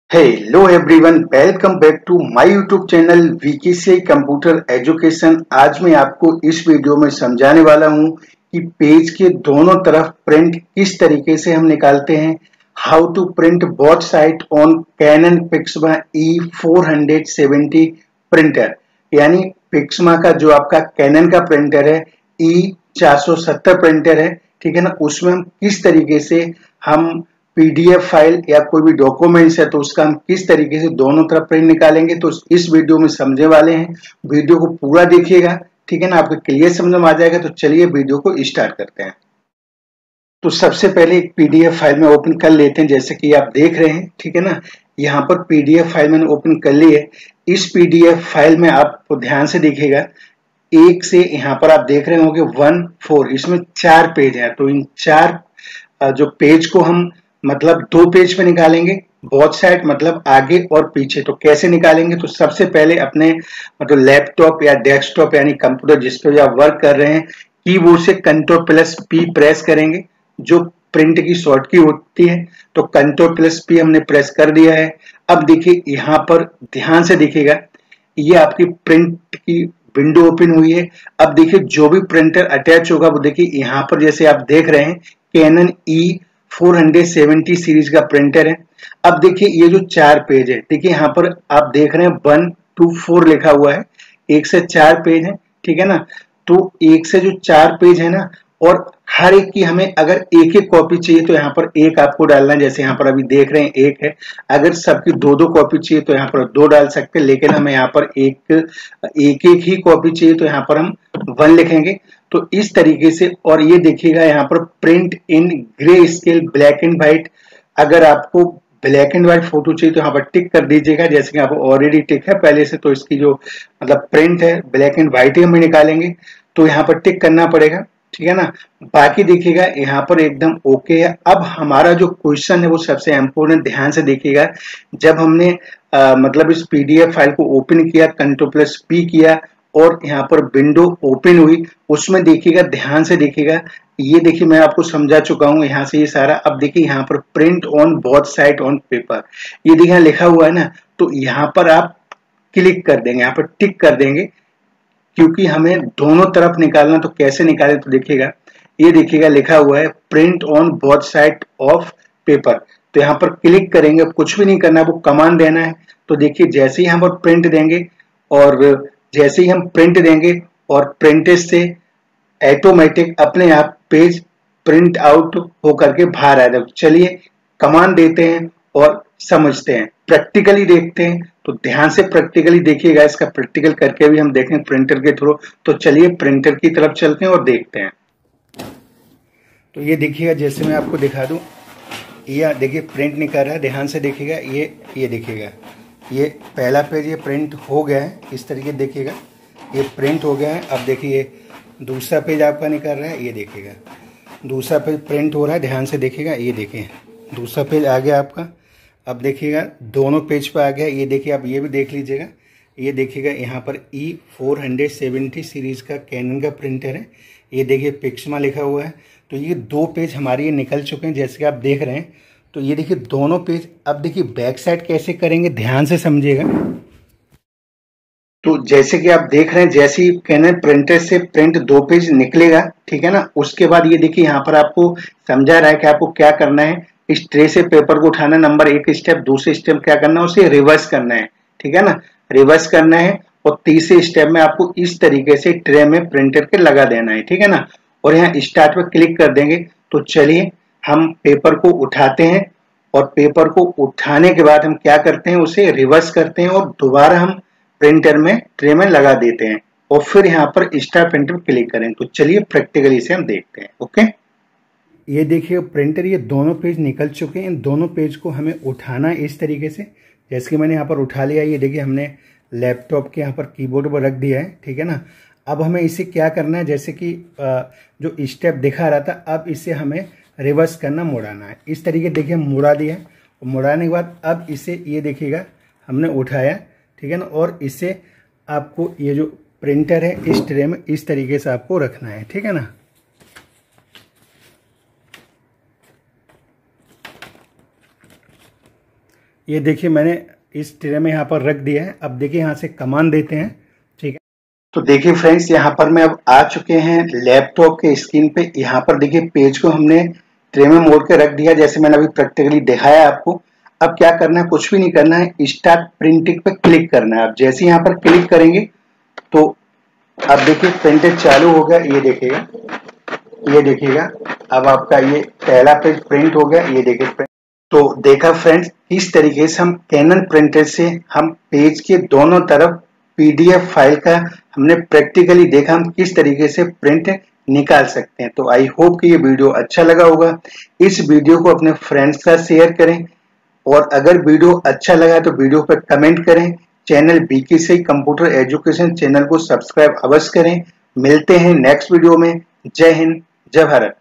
Hello everyone, welcome back to my YouTube channel VKC computer education. आज मैं आपको इस वीडियो में समझाने वाला हूं कि पेज के दोनों तरफ प्रिंट किस तरीके से हम निकालते हैं। How to print both side on Canon Pixma E470 printer, यानी पिक्समा का जो आपका कैनन का प्रिंटर है, E470 प्रिंटर है, ठीक है ना। उसमें हम किस तरीके से हम पीडीएफ फाइल या कोई भी डॉक्यूमेंट्स है तो उसका हम किस तरीके से दोनों तरफ प्रिंट निकालेंगे, तो इस वीडियो में समझने वाले हैं। वीडियो को पूरा देखिएगा, ठीक है ना, आपको क्लियर समझ में आ जाएगा। तो चलिए वीडियो को स्टार्ट करते हैं। तो सबसे पहले एक पीडीएफ फाइल में ओपन कर लेते हैं, जैसे कि आप देख रहे हैं, ठीक है ना। यहाँ पर पीडीएफ फाइल मैंने ओपन कर ली है। इस पीडीएफ फाइल में आपको ध्यान से देखिएगा, एक से यहाँ पर आप देख रहे होंगे 1-4, इसमें 4 पेज है। तो इन 4 जो पेज को हम मतलब 2 पेज पे निकालेंगे, बोथ साइड मतलब आगे और पीछे। तो कैसे निकालेंगे, तो सबसे पहले अपने मतलब लैपटॉप या डेस्कटॉप यानी कंप्यूटर जिस पे भी आप वर्क कर रहे हैं, कीबोर्ड से Ctrl+P प्रेस करेंगे, जो प्रिंट की शॉर्ट की होती है। तो Ctrl+P हमने प्रेस कर दिया है। अब देखिए यहाँ पर ध्यान से देखिएगा, ये आपकी प्रिंट की विंडो ओपन हुई है। अब देखिए जो भी प्रिंटर अटैच होगा वो देखिए यहाँ पर जैसे आप देख रहे हैं कैनन E470 सीरीज का प्रिंटर है। अब देखिए ये जो 4 पेज है, देखिए यहाँ पर आप देख रहे हैं 1-4 लिखा हुआ है, 1 से 4 पेज है, ठीक है ना। तो 1 से जो 4 पेज है ना, और हर एक की हमें अगर एक एक कॉपी चाहिए तो यहाँ पर एक आपको डालना है, जैसे यहाँ पर अभी देख रहे हैं एक है। अगर सबकी 2-2 कॉपी चाहिए तो यहाँ पर 2 डाल सकते हैं, लेकिन हमें यहाँ पर एक एक ही कॉपी चाहिए तो यहाँ पर हम 1 लिखेंगे। तो इस तरीके से, और ये देखिएगा यहाँ पर print in grey scale black and white. अगर आपको ब्लैक एंड व्हाइट फोटो चाहिए तो यहाँ पर टिक कर दीजिएगा, जैसे कि आप ऑलरेडी टिक है पहले से। तो इसकी जो मतलब प्रिंट है ब्लैक एंड व्हाइट ही हमें निकालेंगे, तो यहाँ पर टिक करना पड़ेगा, ठीक है ना। बाकी देखिएगा यहाँ पर एकदम ओके है। अब हमारा जो क्वेश्चन है वो सबसे इम्पोर्टेंट, ध्यान से देखिएगा। जब हमने मतलब इस पीडीएफ फाइल को ओपन किया, Ctrl+P किया और यहाँ पर विंडो ओपन हुई, उसमें देखिएगा, ध्यान से देखिएगा, ये देखिए मैं आपको समझा चुका हूँ यहाँ से ये सारा। अब देखिए यहाँ पर print on both side on paper, ये देखिए यहाँ लिखा हुआ है ना। तो यहाँ पर आप क्लिक कर देंगे, यहाँ पर टिक कर देंगे, क्योंकि हमें दोनों तरफ निकालना। तो कैसे निकालें, तो देखिएगा, ये देखिएगा लिखा हुआ है print on both side of paper. तो यहाँ पर क्लिक करेंगे, कुछ भी नहीं करना, वो कमांड देना है। तो देखिए जैसे ही यहाँ पर प्रिंट देंगे, और जैसे ही हम प्रिंट देंगे और प्रिंटेज से ऑटोमेटिक अपने आप पेज प्रिंट आउट होकर के बाहर आ जाए। चलिए कमांड देते हैं और समझते हैं, प्रैक्टिकली देखते हैं। तो ध्यान से प्रैक्टिकली देखिएगा, इसका प्रैक्टिकल करके भी हम देखें प्रिंटर के थ्रू। तो चलिए प्रिंटर की तरफ चलते हैं और देखते हैं। तो ये देखिएगा, जैसे मैं आपको दिखा दूं, ये देखिए प्रिंट नहीं कर रहा है, ध्यान से देखिएगा। ये देखिएगा, ये पहला पेज ये प्रिंट हो गया है, इस तरीके देखिएगा, ये प्रिंट हो गया है। अब देखिए दूसरा पेज आपका नहीं कर रहा है, ये देखिएगा दूसरा पेज प्रिंट हो रहा है, ध्यान से देखिएगा। ये देखिए दूसरा पेज आ गया आपका। अब देखिएगा दोनों पेज पे आ गया। ये देखिए आप ये भी देख लीजिएगा, ये देखिएगा यहाँ पर E470 सीरीज का कैनन का प्रिंटर है। ये देखिए पिक्समा लिखा हुआ है। तो ये 2 पेज हमारे ये निकल चुके हैं, जैसे कि आप देख रहे हैं। तो ये देखिए दोनों पेज। अब देखिए बैक साइड कैसे करेंगे, ध्यान से समझिएगा। तो जैसे कि आप देख रहे हैं, जैसे ही कैनन प्रिंटर से प्रिंट 2 पेज निकलेगा, ठीक है ना, उसके बाद ये देखिए यहाँ पर आपको समझा रहा है कि आपको क्या करना है। इस ट्रे से पेपर को उठाना, नंबर 1 स्टेप। दूसरे स्टेप क्या करना है, उसे रिवर्स करना है, ठीक है ना, रिवर्स करना है। और तीसरे स्टेप में आपको इस तरीके से ट्रे में प्रिंटर के लगा देना है, ठीक है ना। और यहाँ स्टार्ट पर क्लिक कर देंगे। तो चलिए हम पेपर को उठाते हैं, और पेपर को उठाने के बाद हम क्या करते हैं, उसे रिवर्स करते हैं और दोबारा हम प्रिंटर में ट्रे में लगा देते हैं, और फिर यहाँ पर स्टार प्रिंटर क्लिक करें। तो चलिए प्रैक्टिकली से हम देखते हैं। ओके, ये देखिए प्रिंटर, ये दोनों पेज निकल चुके हैं। इन दोनों पेज को हमें उठाना है इस तरीके से, जैसे कि मैंने यहाँ पर उठा लिया। ये देखिए हमने लैपटॉप के यहाँ पर कीबोर्ड पर रख दिया है, ठीक है ना। अब हमें इसे क्या करना है, जैसे कि जो स्टेप दिखा रहा था, अब इसे हमें रिवर्स करना, मुड़ाना है। इस तरीके देखिए हम मुड़ा दिया है। मुड़ाने के बाद अब इसे ये देखिएगा हमने उठाया, ठीक है ना। और इसे आपको ये जो प्रिंटर है इस ट्रे में इस तरीके से आपको रखना है, ठीक है ना। ये देखिए मैंने इस ट्रे में यहाँ पर रख दिया है। अब देखिए यहाँ से कमांड देते हैं, ठीक है। तो देखिए फ्रेंड्स, यहाँ पर मैं अब आ चुके हैं लैपटॉप के स्क्रीन पे। यहाँ पर देखिए पेज को हमने ट्रे में मोड़ के रख दिया, जैसे मैंने अभी प्रैक्टिकली दिखाया आपको। अब क्या करना है, कुछ भी नहीं करना है, स्टार्ट प्रिंटिंग पे क्लिक करना है। अब जैसे यहाँ पर क्लिक करेंगे तो अब देखिए प्रिंटेड चालू हो गया। ये देखिएगा अब आपका ये पहला पेज प्रिंट हो गया। ये देखिए, तो देखा फ्रेंड्स, इस तरीके से हम कैनन प्रिंटर से हम पेज के दोनों तरफ पीडीएफ फाइल का हमने प्रैक्टिकली देखा हम किस तरीके से प्रिंट निकाल सकते हैं। तो आई होप कि ये वीडियो अच्छा लगा होगा। इस वीडियो को अपने फ्रेंड्स के साथ शेयर करें, और अगर वीडियो अच्छा लगा तो वीडियो पर कमेंट करें। Channel BKC computer education channel को सब्सक्राइब अवश्य करें। मिलते हैं नेक्स्ट वीडियो में। जय हिंद, जय भारत।